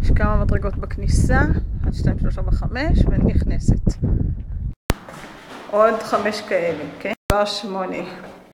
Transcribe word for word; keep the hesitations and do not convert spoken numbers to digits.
יש כמה מדרגות בכניסה, עד שתיים, שלוש, ארבע, חמש, ואני נכנסת. עוד חמש כאלה, כן? כבר שמונה.